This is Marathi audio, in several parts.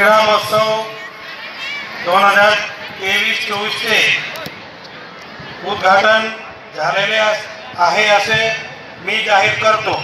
क्रीडा महोत्सव 2023-24 चे उद्घाटन झालेले आहे असे मी जाहीर करतो।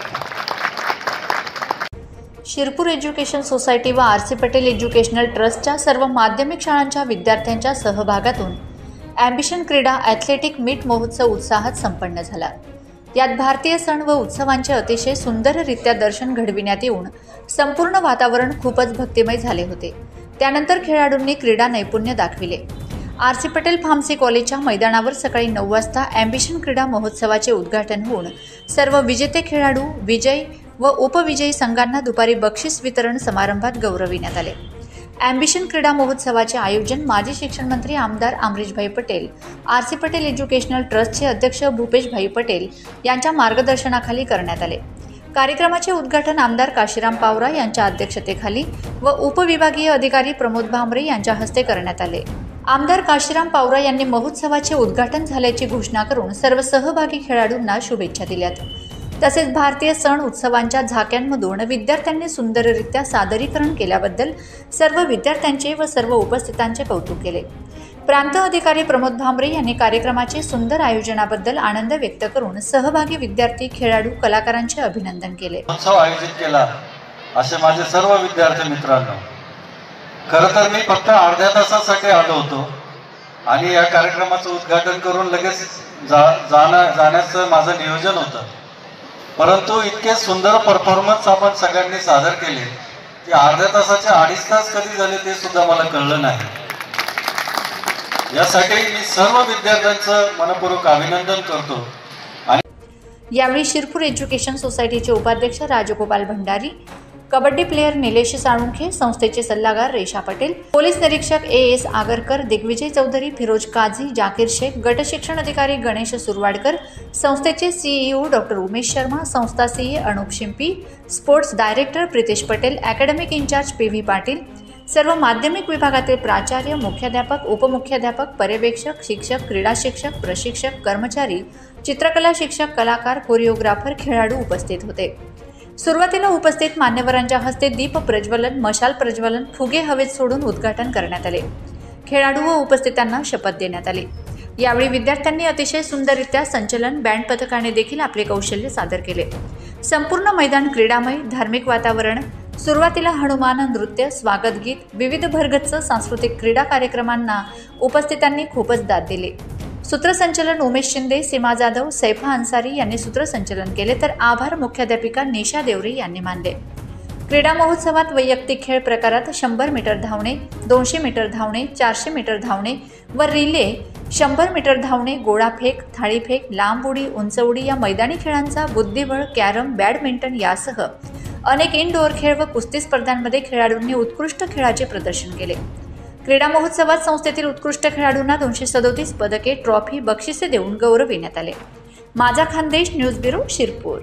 शिरपूर एज्युकेशन सोसायटी व आर.सी. पटेल एज्युकेशनल ट्रस्टच्या सर्व माध्यमिक शाळांच्या विद्यार्थ्यांच्या सहभागातून ॲम्बिशन क्रीडा ॲथलेटिक मीट महोत्सव उत्साहात संपन्न झाला। यात भारतीय सण व उत्सवांचे अतिशय सुंदररित्या दर्शन घडविण्यात येऊन संपूर्ण वातावरण खूपच भक्तिमय झाले होते। त्यानंतर खेळाडूंनी क्रीडा नैपुण्य दाखविले। आर.सी. पटेल फार्मसी कॉलेजच्या मैदानावर सकाळी 9 वाजता ॲम्बिशन क्रीडा महोत्सवाचे उद्घाटन होऊन सर्व विजेते खेळाडू, विजयी व उपविजयी संघांना दुपारी बक्षीस वितरण समारंभात गौरविण्यात आले। ॲम्बिशन क्रीडा महोत्सवाचे आयोजन माजी शिक्षण मंत्री आमदार अमरीशभाई पटेल, आर.सी. पटेल एज्युकेशनल ट्रस्टचे अध्यक्ष भूपेशभाई पटेल यांच्या मार्गदर्शनाखाली करण्यात आले। कार्यक्रमाचे उद्घाटन आमदार काशीराम पावरा यांच्या अध्यक्षतेखाली व उपविभागीय अधिकारी प्रमोद भामरे यांच्या हस्ते करण्यात आले। आमदार काशीराम पावरा यांनी महोत्सवाचे उद्घाटन झाल्याची घोषणा करून सर्व सहभागी खेळाडूंना शुभेच्छा दिल्यात। तसेच भारतीय सण उत्सवांच्या झाक्यांमधून विद्यार्थ्यांनी सुंदररित्या सादरीकरण केल्याबद्दल सर्व विद्यार्थ्यांचे व सर्व उपस्थितांचे कौतुक केले। प्रांत अधिकारी प्रमोद भामरे यांनी कार्यक्रमाचे सुंदर आयोजनाबद्दल आनंद व्यक्त करून सहभागी विद्यार्थी, खेळाडू, कलाकारांचे अभिनंदन केले। उत्सव आयोजित केला असे माझे सर्व विद्यार्थी मित्रांनो, खरं तर मी फक्त अर्ध्या तासासाठी आलो होतो आणि या कार्यक्रमाचं उद्घाटन करून लगेच जाण्याचं माझं नियोजन होतं, परंतु इतके सुंदर परफॉर्मन्स आपण सगळ्यांनी सादर केले की अर्ध्या तासाचे 2.5 तास कधी झाले ते सुद्धा मला कळलं नाही। यासाठी मी सर्व विद्यार्थ्यांचं मनपूर्वक अभिनंदन करतो। यावेळी शिरपूर एज्युकेशन सोसायटीचे उपाध्यक्ष राजगोपाल भंडारी, कबड्डी प्लेयर निलेश साळुंखे, संस्थेचे सल्लागार रेशा पटेल, पोलीस निरीक्षक ए.एस. आगरकर, दिग्विजय चौधरी, फिरोज काझी, जाकीर शेख, गट शिक्षण अधिकारी गणेश सुरवाडकर, संस्थेचे सीईओ डॉक्टर उमेश शर्मा, संस्था CA Anup Shimpi, sports director Pritesh Patel, academic incharge P V. Patil, सर्व माध्यमिक विभागातील प्राचार्य, मुख्याध्यापक, उपमुख्याध्यापक, पर्यवेक्षक, शिक्षक, क्रीडा शिक्षक, प्रशिक्षक, कर्मचारी, चित्रकला शिक्षक, कलाकार, कोरिओग्राफर, खेळाडू उपस्थित होते। सुरुवातीला उपस्थित मान्यवरांच्या हस्ते दीप प्रज्वलन, मशाल प्रज्वलन, फुगे हवेत सोडून उद्घाटन करण्यात आले। खेळाडू व उपस्थितांना शपथ देण्यात आली। यावेळी विद्यार्थ्यांनी अतिशय सुंदररित्या संचलन, बँड पथकाने देखील आपले कौशल्य सादर केले। संपूर्ण मैदान क्रीडामय, धार्मिक वातावरण, सुरुवातीला हनुमान नृत्य, स्वागत गीत, विविध भरगच्च सांस्कृतिक क्रीडा कार्यक्रमांना उपस्थितांनी खूपच दाद दिली। सूत्रसंचलन उमेश शिंदे, सीमा जाधव, सैफा अन्सारी यांनी सूत्रसंचलन केले, तर आभार मुख्याध्यापिका निशा देवरे यांनी मानले। क्रीडा महोत्सवात वैयक्तिक खेळ प्रकारात 100 मीटर धावणे, 200 मीटर धावणे, 400 मीटर धावणे व रिले, 100 मीटर धावणे, गोळाफेक, थाळीफेक, लांब उडी, उंच उडी या मैदानी खेळांचा, बुद्धिबळ, कॅरम, बॅडमिंटन यासह अनेक इनडोअर खेळ व कुस्ती स्पर्धांमध्ये खेळाडूंनी उत्कृष्ट खेळाचे प्रदर्शन केले। क्रीडा महोत्सवात संस्थेतील उत्कृष्ट खेळाडूंना 237 पदके, ट्रॉफी, बक्षिसे देऊन गौरविण्यात आले। माझा खानदेश न्यूज ब्युरो, शिरपूर।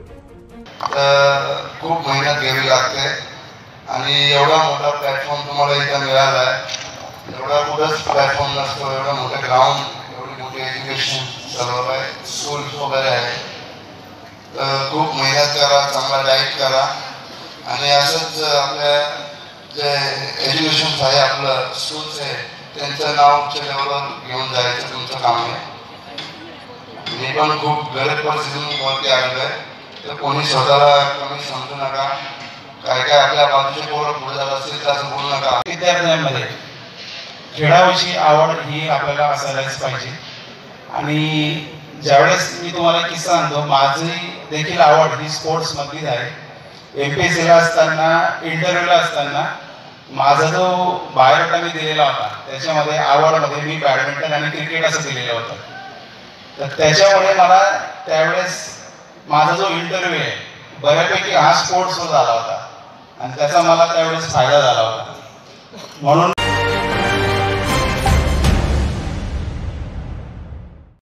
खूप मेहनत घ्यावी लागते आणि एवढा मोठा प्लॅटफॉर्म तुम्हाला इथे मिळाला आहे। एवढा कुठंच प्लॅटफॉर्म नसतो, एवढा मोठा ग्राउंड, एवढी मोठी एज्युकेशन सर्व आहे, स्कूल्स वगैरे आहे। तर खूप मेहनत करा, चांगला डाईट करा आणि असंच आपल्या जे एज्युकेशन आहे, आपलं स्कूल्स आहे, त्यांचं नाव उच्च लेवलवर घेऊन जायचं तुमचं काम आहे। मी पण खूप गरीब परिस्थितीतून वरती आलेलो आहे, तर कोणी स्वतःला कमी समजू नका। काय काय आपल्या बाजूचे पोरं पुढे जात असतील तर असं बोलू नका। विद्यार्थ्यांमध्ये खेळाविषयी आवड ही आपल्याला असायलाच पाहिजे। आणि ज्यावेळेस मी तुम्हाला किस्सा सांगतो, माझी देखील आवड ही स्पोर्ट्समधलीच आहे। MPSCला असताना, इंटरव्ह्यूला असताना माझा जो बायोडाटा मी दिलेला होता त्याच्यामध्ये आवडमध्ये मी बॅडमिंटन आणि क्रिकेट असं दिलेलं होतं। तर त्याच्यामुळे मला त्यावेळेस माझा जो इंटरव्ह्यू आहे बऱ्यापैकी हा स्पोर्ट्सवर झाला होता आणि त्याचा मला त्यावेळेस फायदा झाला होता। म्हणून